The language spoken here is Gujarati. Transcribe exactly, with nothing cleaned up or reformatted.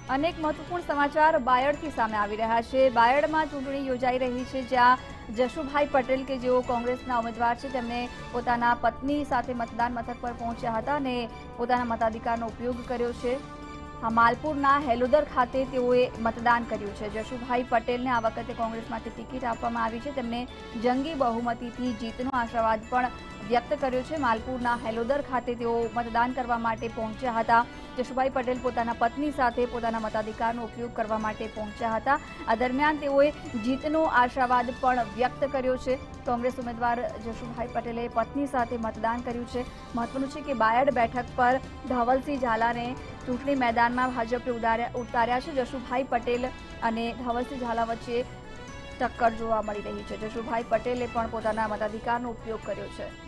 અનેક મહત્વપૂર્ણ સમાચાર બાયડથી સામે આવી રહ્યા છે। બાયડમાં ચૂંટણી યોજાઈ રહી છે, જ્યાં જશુભાઈ પટેલ કે જેઓ કોંગ્રેસના ઉમેદવાર છે, તેમણે પોતાના પત્ની સાથે મતદાન મથક પર પહોંચ્યા હતા અને પોતાના મતાધિકારનો ઉપયોગ કર્યો છે। માલપુરના હેલોદર ખાતે તેઓએ મતદાન કર્યું છે। જશુભાઈ પટેલને આ વખતે કોંગ્રેસમાંથી ટિકિટ આપવામાં આવી છે। તેમને જંગી બહુમતીથી જીતનો આશાવાદ પણ વ્યક્ત કર્યો છે। માલપુરના હેલોદર ખાતે તેઓ મતદાન કરવા માટે પહોંચ્યા હતા। જશુભાઈ પટેલ પોતાના પત્ની સાથે પોતાના મતાધિકારનો ઉપયોગ કરવા માટે પહોંચ્યા હતા। આ દરમિયાન તેઓએ જીતનો આશાવાદ પણ વ્યક્ત કર્યો છે। કોંગ્રેસ ઉમેદવાર જશુભાઈ પટેલે પત્ની સાથે મતદાન કર્યું છે। મહત્વનું છે કે બાયડ બેઠક પર ધવલસિંહ ઝાલાને ચૂંટણી મેદાનમાં ભાજપે ઉતાર્યા છે। જશુભાઈ પટેલ અને ધવલસિંહ ઝાલા વચ્ચે ટક્કર જોવા મળી રહી છે। જશુભાઈ પટેલે પણ પોતાના મતાધિકારનો ઉપયોગ કર્યો છે।